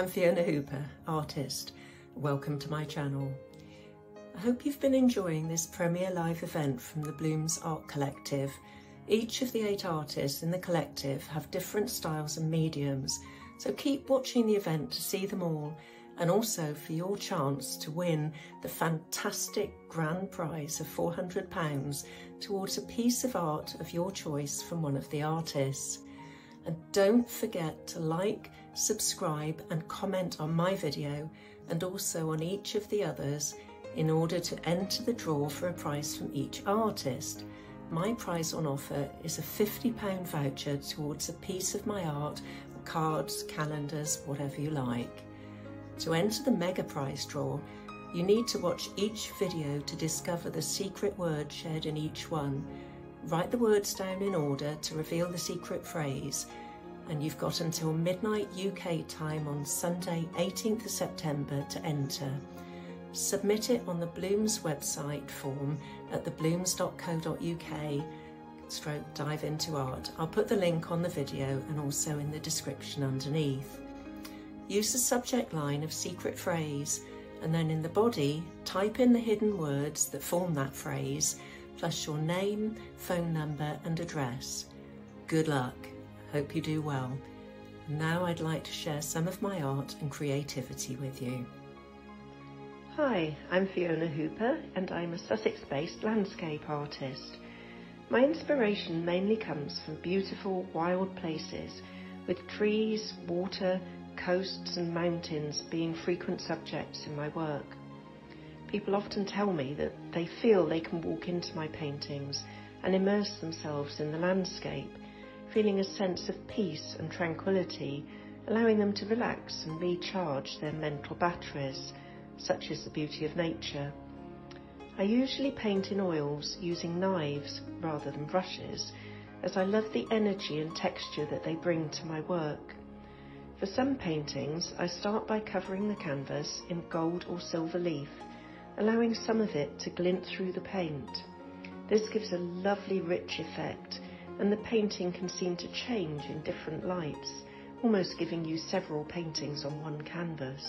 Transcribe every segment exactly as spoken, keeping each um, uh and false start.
I'm Fiona Hooper, artist. Welcome to my channel. I hope you've been enjoying this premiere live event from the Bloomz Art Collective. Each of the eight artists in the collective have different styles and mediums, so keep watching the event to see them all, and also for your chance to win the fantastic grand prize of four hundred pounds towards a piece of art of your choice from one of the artists. And don't forget to like, subscribe and comment on my video and also on each of the others in order to enter the draw for a prize from each artist. My prize on offer is a fifty pound voucher towards a piece of my art, cards, calendars, whatever you like. To enter the mega prize draw, you need to watch each video to discover the secret word shared in each one. Write the words down in order to reveal the secret phrase, and you've got until midnight U K time on Sunday eighteenth of September to enter. Submit it on the Bloomz website form at the bloomz dot co dot U K stroke dive into art. I'll put the link on the video and also in the description underneath. Use the subject line of secret phrase, and then in the body type in the hidden words that form that phrase, plus your name, phone number and address. Good luck. Hope you do well. And now I'd like to share some of my art and creativity with you. Hi, I'm Fiona Hooper and I'm a Sussex-based landscape artist. My inspiration mainly comes from beautiful wild places with trees, water, coasts and mountains being frequent subjects in my work. People often tell me that they feel they can walk into my paintings and immerse themselves in the landscape, feeling a sense of peace and tranquility, allowing them to relax and recharge their mental batteries, such as the beauty of nature. I usually paint in oils using knives rather than brushes, as I love the energy and texture that they bring to my work. For some paintings, I start by covering the canvas in gold or silver leaf, allowing some of it to glint through the paint. This gives a lovely rich effect, and the painting can seem to change in different lights, almost giving you several paintings on one canvas.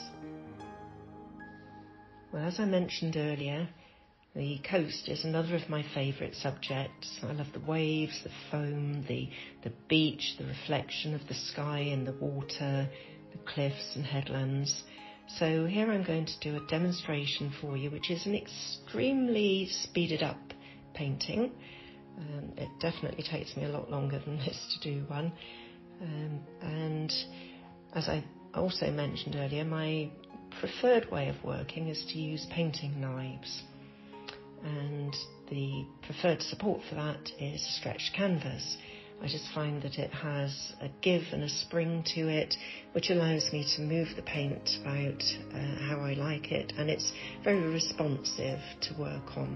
Well, as I mentioned earlier, the coast is another of my favourite subjects. I love the waves, the foam, the, the beach, the reflection of the sky in the water, the cliffs and headlands. So here I'm going to do a demonstration for you, which is an extremely speeded up painting. Um, it definitely takes me a lot longer than this to do one. Um, and as I also mentioned earlier, my preferred way of working is to use painting knives. And the preferred support for that is stretched canvas. I just find that it has a give and a spring to it, which allows me to move the paint about uh, how I like it, and it's very responsive to work on.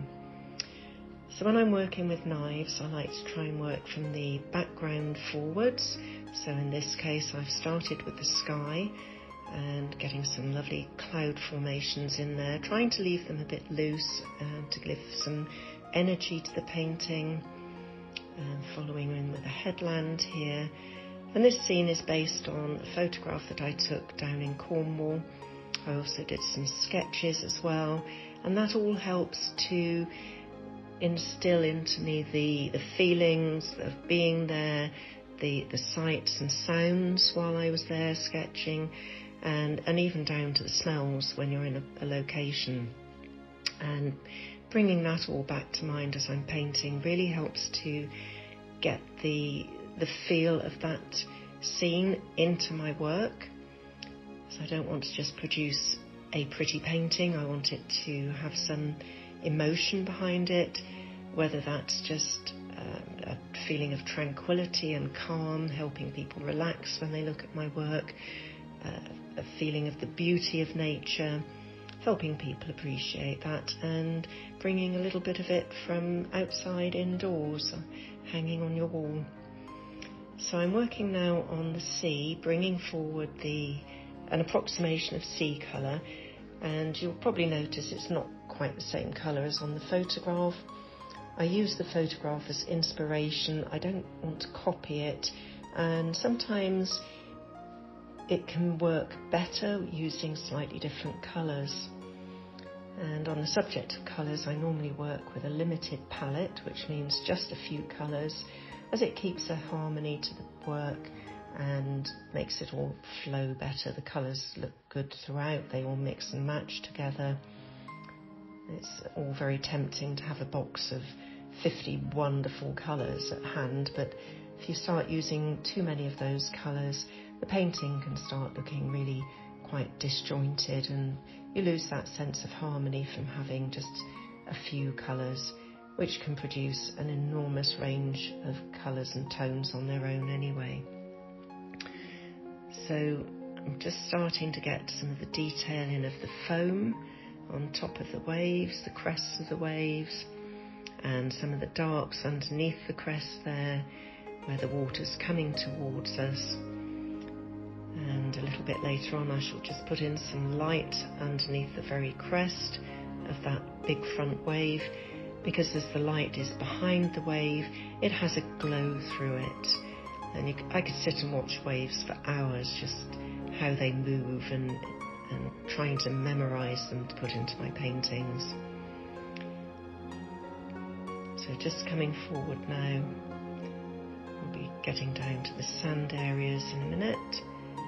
So when I'm working with knives, I like to try and work from the background forwards. So in this case, I've started with the sky and getting some lovely cloud formations in there, trying to leave them a bit loose uh, to give some energy to the painting, and following in with a headland here. And this scene is based on a photograph that I took down in Cornwall. I also did some sketches as well, and that all helps to instill into me the, the feelings of being there, the, the sights and sounds while I was there sketching, and, and even down to the smells when you're in a, a location. And bringing that all back to mind as I'm painting really helps to get the, the feel of that scene into my work. So I don't want to just produce a pretty painting, I want it to have some emotion behind it, whether that's just uh, a feeling of tranquility and calm, helping people relax when they look at my work, uh, a feeling of the beauty of nature, helping people appreciate that, and bringing a little bit of it from outside indoors, hanging on your wall. So I'm working now on the sea, bringing forward the an approximation of sea colour, and you'll probably notice it's not quite the same colour as on the photograph. I use the photograph as inspiration, I don't want to copy it, and sometimes it can work better using slightly different colours. And on the subject of colours, I normally work with a limited palette, which means just a few colours, as it keeps a harmony to the work and makes it all flow better. The colours look good throughout, they all mix and match together. It's all very tempting to have a box of fifty wonderful colours at hand, but if you start using too many of those colours, the painting can start looking really quite disjointed, and you lose that sense of harmony from having just a few colours, which can produce an enormous range of colours and tones on their own anyway. So I'm just starting to get some of the detailing of the foam on top of the waves, the crests of the waves, and some of the darks underneath the crest there, where the water's coming towards us. And a little bit later on I shall just put in some light underneath the very crest of that big front wave, because as the light is behind the wave, it has a glow through it. And you, I could sit and watch waves for hours, just how they move, and, and trying to memorise them to put into my paintings. So just coming forward now, we'll be getting down to the sand areas in a minute.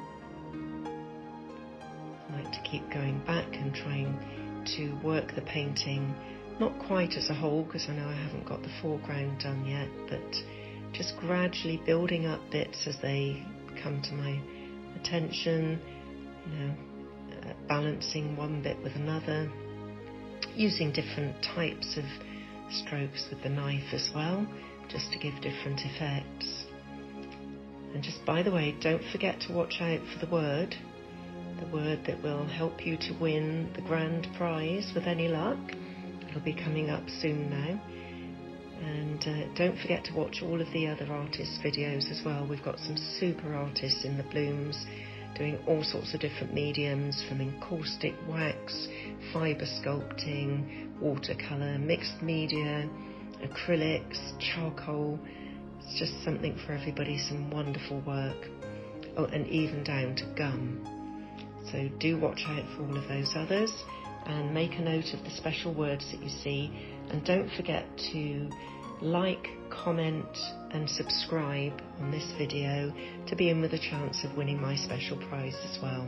I like to keep going back and trying to work the painting, not quite as a whole, because I know I haven't got the foreground done yet, but just gradually building up bits as they come to my attention, you know, uh, balancing one bit with another, using different types of strokes with the knife as well, just to give different effects. And just by the way, don't forget to watch out for the word, the word that will help you to win the grand prize with any luck. It'll be coming up soon now. And uh, don't forget to watch all of the other artists' videos as well. We've got some super artists in the Bloomz doing all sorts of different mediums, from encaustic wax, fibre sculpting, watercolour, mixed media, acrylics, charcoal. It's just something for everybody, some wonderful work. Oh, and even down to gum. So do watch out for all of those others, and make a note of the special words that you see, and don't forget to like, comment and subscribe on this video to be in with a chance of winning my special prize as well.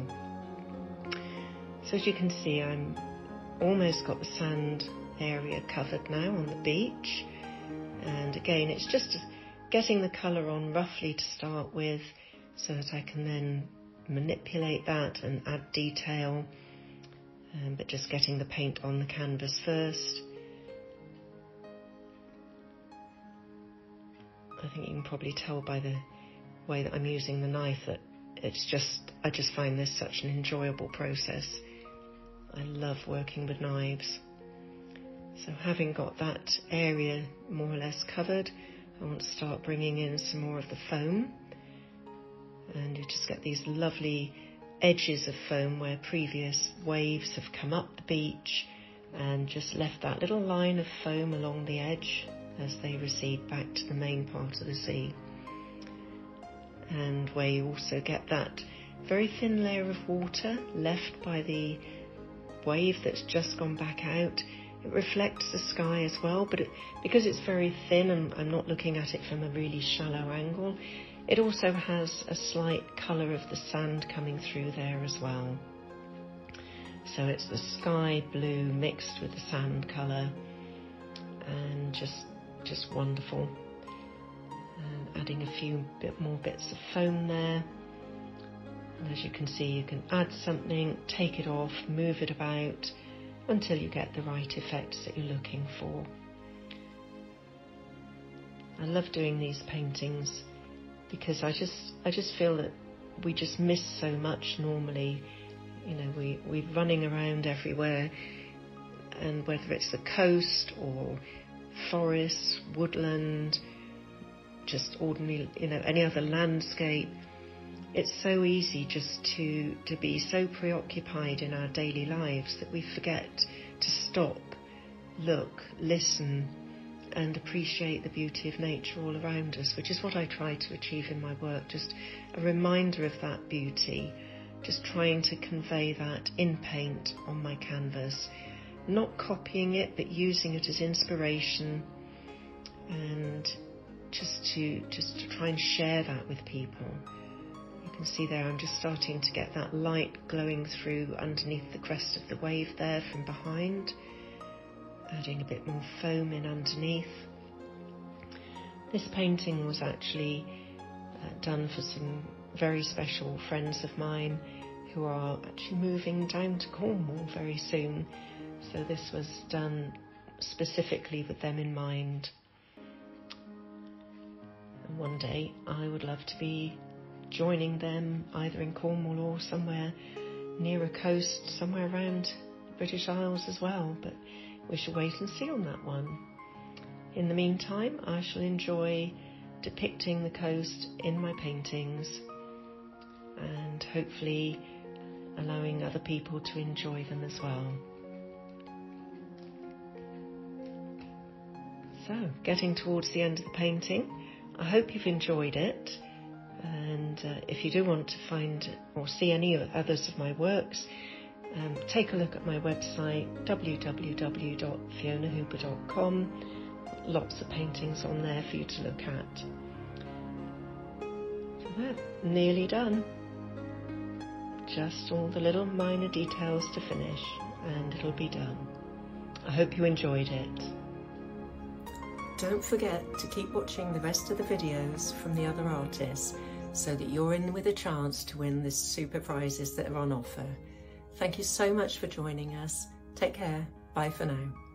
So as you can see, I'm almost got the sand area covered now on the beach, and again it's just getting the colour on roughly to start with, so that I can then manipulate that and add detail, um, but just getting the paint on the canvas first. I think you can probably tell by the way that I'm using the knife that it's just, I just find this such an enjoyable process. I love working with knives. So having got that area more or less covered, I want to start bringing in some more of the foam. And you just get these lovely edges of foam where previous waves have come up the beach and just left that little line of foam along the edge as they recede back to the main part of the sea. And where you also get that very thin layer of water left by the wave that's just gone back out. It reflects the sky as well, but it, because it's very thin and I'm not looking at it from a really shallow angle, it also has a slight colour of the sand coming through there as well. So it's the sky blue mixed with the sand colour, and just just wonderful. And adding a few bit more bits of foam there. And as you can see, you can add something, take it off, move it about until you get the right effects that you're looking for. I love doing these paintings because I just I just feel that we just miss so much normally. You know, we, we're running around everywhere, and whether it's the coast or forest, woodland, just ordinary, you know, any other landscape, it's so easy just to, to be so preoccupied in our daily lives that we forget to stop, look, listen, and appreciate the beauty of nature all around us, which is what I try to achieve in my work, just a reminder of that beauty, just trying to convey that in paint on my canvas, not copying it but using it as inspiration, and just to just to try and share that with people. You can see there I'm just starting to get that light glowing through underneath the crest of the wave there from behind, adding a bit more foam in underneath. This painting was actually uh, done for some very special friends of mine who are actually moving down to Cornwall very soon, so this was done specifically with them in mind. And one day I would love to be joining them either in Cornwall or somewhere near a coast, somewhere around the British Isles as well, but we shall wait and see on that one. In the meantime, I shall enjoy depicting the coast in my paintings and hopefully allowing other people to enjoy them as well. So, getting towards the end of the painting, I hope you've enjoyed it, and uh, if you do want to find or see any others of my works, um, take a look at my website w w w dot fiona hooper dot com. Lots of paintings on there for you to look at. So there, nearly done. Just all the little minor details to finish and it'll be done. I hope you enjoyed it. Don't forget to keep watching the rest of the videos from the other artists so that you're in with a chance to win the super prizes that are on offer. Thank you so much for joining us. Take care. Bye for now.